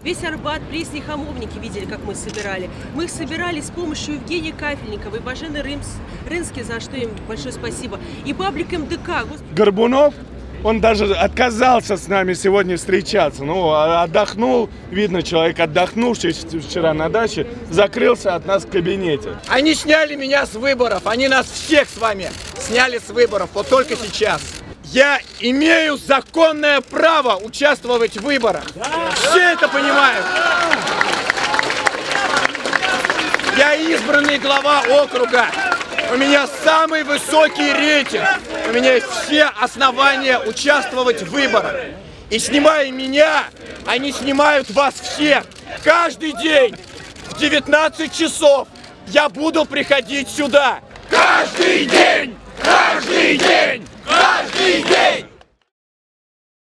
Весь Арбат, Плесни, Хамовники видели, как мы собирали. Мы их собирали с помощью Евгения Кафельникова и Бажены Рынски, за что им большое спасибо. И Баблик МДК. Горбунов, он даже отказался с нами сегодня встречаться. Ну, отдохнул, видно, человек отдохнувший вчера на даче, закрылся от нас в кабинете. Они сняли меня с выборов, они нас всех с вами сняли с выборов, вот только сейчас. Я имею законное право участвовать в выборах. Все это понимают. Я избранный глава округа. У меня самый высокий рейтинг. У меня есть все основания участвовать в выборах. И снимая меня, они снимают вас всех. Каждый день в 19 часов я буду приходить сюда. Каждый день!